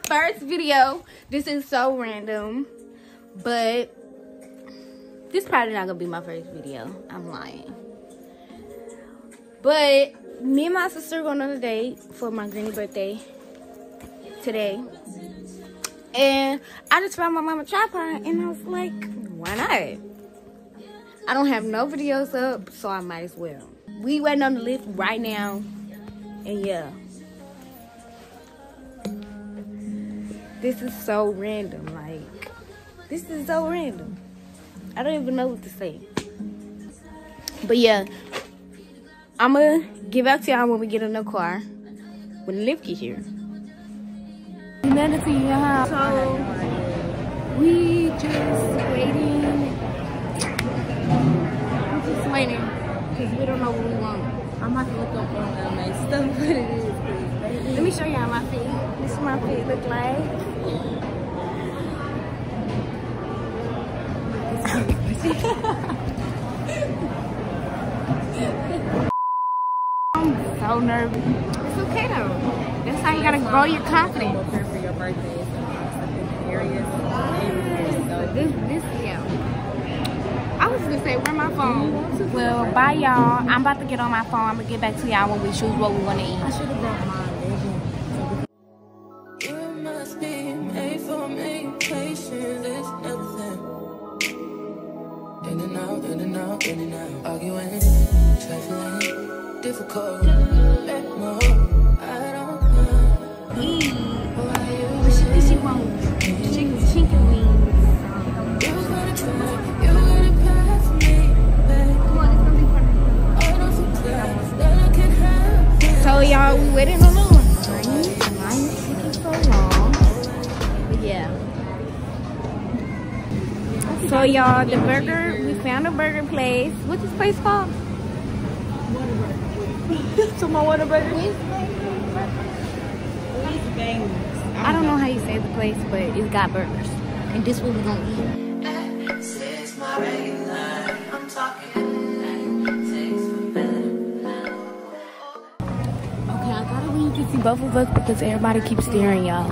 first video. This is so random, but this probably not gonna be my first video. I'm lying. But me and my sister going on a date for my granny birthday today. And I just found my mama tripod and I was like, why not? I don't have no videos up, so I might as well. We waiting on the lift right now. And yeah. This is so random. Like, this is so random. I don't even know what to say. But yeah. I'ma give out to y'all when we get in the car. When the lift get here. Humanity, y'all. So we just waiting. We're just waiting because we don't know what we want. I'm about to look up on my stuff, but it is. Let me show y'all my feet. This is what my feet look like. I'm so nervous. It's okay though. That's how you gotta grow your confidence. For your birthday, yeah. I was gonna say, where my phone? Well, bye y'all. I'm about to get on my phone. I'm gonna get back to y'all when we choose what we wanna eat. I should have brought mine. You must be made for me. Patience is nothing. In and out, in and out, in and out. Arguing, trifling, difficult. Let more. I don't know. What she want? Chicken wings. So y'all, we waiting on the line. The line is taking so long. But yeah. So y'all, the burger, we found a burger place. What's this place called? So my Whataburger. I don't know how you say the place, but it's got burgers. And this is what we're gonna eat. This is my regular. I'm talking. Okay, I gotta where you can see both of us because everybody keeps staring, y'all.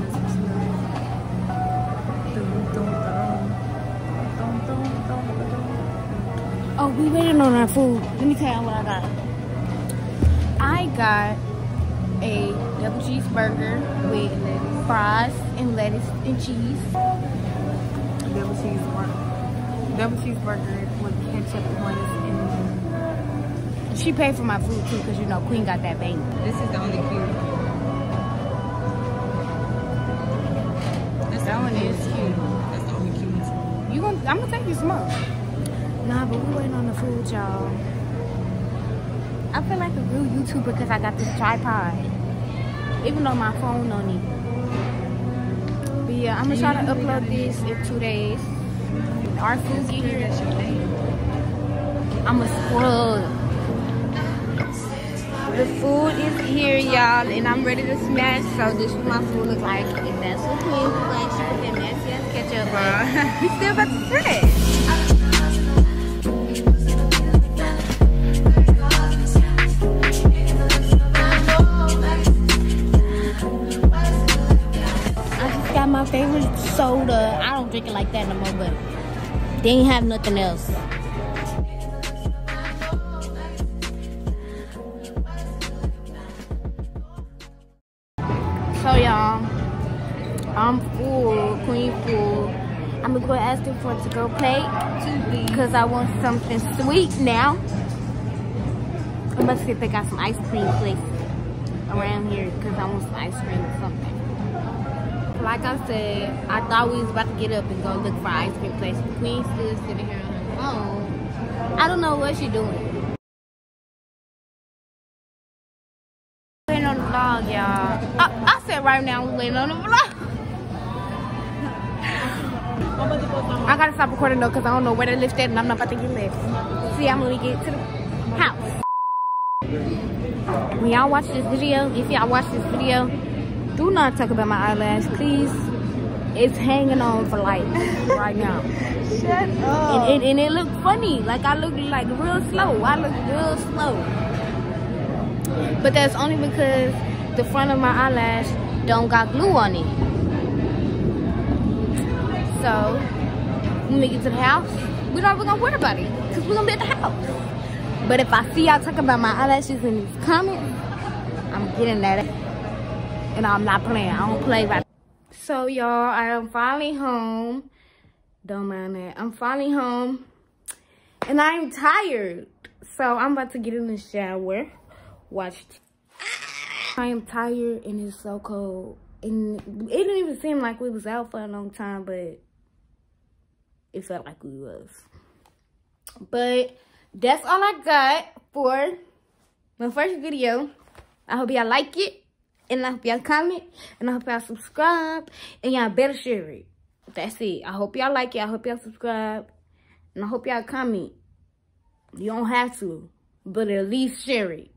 Oh, we waiting on our food. Let me tell you what I got. I got a double cheeseburger with fries and lettuce and cheese. Double cheeseburger with ketchup and lettuce. And she paid for my food too, because you know Queen got that bank. This is the only cute. That one is cute. That's the only cute one. I'm gonna take you some more. Nah, but we waiting on the food, y'all. I feel like a real YouTuber because I got this tripod. Even though my phone on it. But yeah, I'm gonna try to upload this in 2 days. When our food get here, I'm a scrub. The food is here, y'all, and I'm ready to smash. So this is what my food look like. And that's what Queen looks like. She put that nasty ass ketchup on. We still about to smash. My favorite soda. I don't drink it like that no more, but they ain't have nothing else. So y'all, I'm full, Queen full. I'm gonna go ask them for a to-go plate because I want something sweet now. I must see if they got some ice cream places around here because I want some ice cream or something. Like I said, I thought we was about to get up and go look for an ice cream place. The Queen still sitting here on her phone. I don't know what she's doing. Waiting on the vlog, y'all. I said right now we're waiting on the vlog. I gotta stop recording though because I don't know where they lift at and I'm not about to get left. See, I'm gonna get to the house. When y'all watch this video, if y'all watch this video, do not talk about my eyelash, please. It's hanging on for life right now. Shut up. And it looked funny. Like I look like real slow. I look real slow. But that's only because the front of my eyelash don't got glue on it. So when we get to the house, we're not gonna worry about it because we're gonna be at the house. But if I see y'all talking about my eyelashes in these comments, I'm getting that. And I'm not playing. I don't play right. So y'all, I am finally home. Don't mind that. I'm finally home. And I'm tired. So I'm about to get in the shower. Watch. I am tired and it's so cold. And it didn't even seem like we was out for a long time, but it felt like we was. But that's all I got for my first video. I hope y'all like it. And I hope y'all comment. And I hope y'all subscribe. And y'all better share it. That's it. I hope y'all like it. I hope y'all subscribe. And I hope y'all comment. You don't have to. But at least share it.